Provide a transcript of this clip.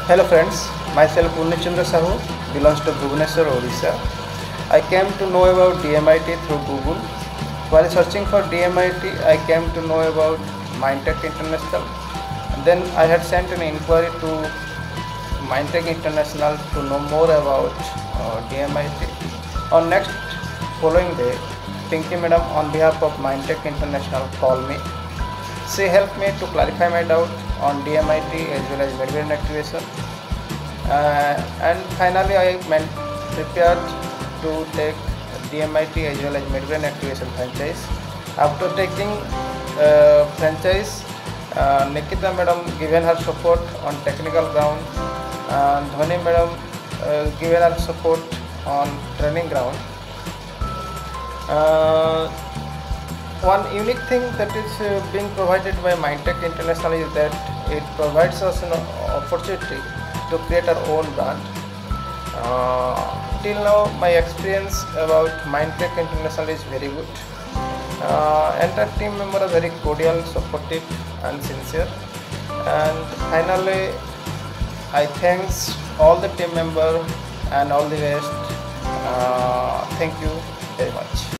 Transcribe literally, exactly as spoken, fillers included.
Hello friends, myself Purnachandra Sahu belongs to Bhubaneswar, Odisha. I came to know about D M I T through Google. While searching for D M I T, I came to know about Mindtech International. Then I had sent an inquiry to Mindtech International to know more about uh, D M I T. On next following day, Pinky Madam on behalf of Mindtech International called me. She helped me to clarify my doubt on D M I T as well as Medbrain activation. Uh, and finally, I meant prepared to take D M I T as well as Medbrain activation franchise. After taking uh, franchise, uh, Nikita Madam given her support on technical ground, and Dhoni Madam uh, given her support on training ground. Uh, One unique thing that is uh, being provided by Mindtech International is that it provides us an opportunity to create our own brand. Uh, till now, my experience about Mindtech International is very good. Uh, entire team members are very cordial, supportive, and sincere. And finally, I thanks all the team members and all the rest. Uh, thank you very much.